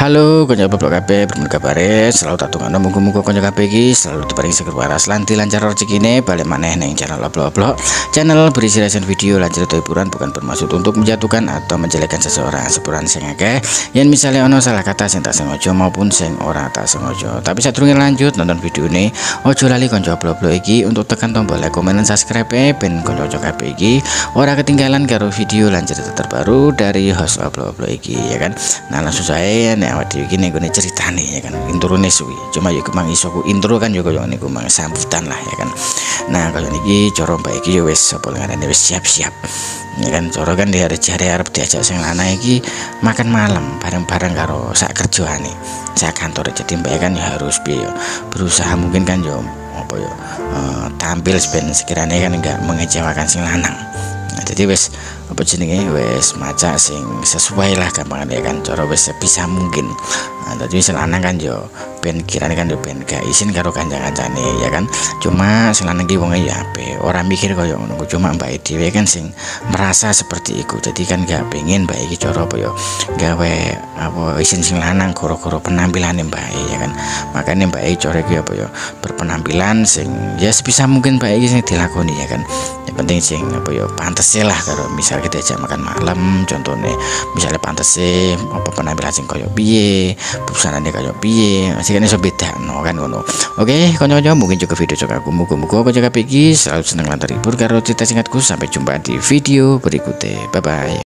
Halo, konco bablok kabeh, bermen kabare, selalu tak tunggu muga-muga konco kabeh iki selalu diparingi seger waras lan dilancar rezekine balik maneh ning channel Bablok. Channel berisi resen video lan cerita hiburan, bukan bermaksud untuk menjatuhkan atau menjelekkan seseorang. Sepuran sing akeh yen misale ono salah kata sing tak sengaja maupun sing ora tak sengaja. Tapi sadurunge lanjut nonton video ini, ojo lali konco Bablok iki untuk tekan tombol like, komen, dan subscribe ben konco kabeh iki ora ketinggalan karo video lan cerita terbaru dari host Bablok iki ya kan. Nah, langsung saya awak dhewe iki ning ceritane ya kan, introne suwi. Cuma ya kemang iso ku intro kan ya koyo niku mang sambutan lah ya kan. Nah, kalau niki cara mbak iki ya wis apa ngarane wis siap-siap. Ya kan, cara kan di hari jare arep diajak sing lanang iki makan malam bareng-bareng karo sak kerjaane, sak kantor. Jadi mbak kan ya harus piye ya, berusaha mungkin kan ya apa ya tampil sekiranya kan enggak mengecewakan sing lanang. Nah, jadi wes apa jenenge wes maca sing sesuai lah gampang ya kan, cara wes sebisa mungkin. Nah, tadi sing lanang kan yo ben kirane kan yo ben gak isin karo kanca-kancane ya kan. Cuma sing lanang ki wonge ya ape, ora mikir koyo ngono. Cuma mbak dhewe kan sing merasa seperti itu. Jadi kan gak pengen mbak iki cara apa yo gawe apa isin sing lanang gara-gara penampilane mbak ya kan. Makanya mbak iki cara iki apa yo berpenampilan sing ya sebisa mungkin mbak iki sing dilakoni ya kan. Yang penting sing apa yo pantes lah karo misal kita ajak makan malam, contohnya misalnya pantes apa penampilan sing koyo piye, busanane koyo piye, masih kan iso bedakno kan ngono. Oke, kanca-kanca mungkin juga video cok aku muga-muga kanca kabeh iki selalu seneng lan terhibur karo cerita singkatku. Sampai jumpa di video berikutnya. Bye bye.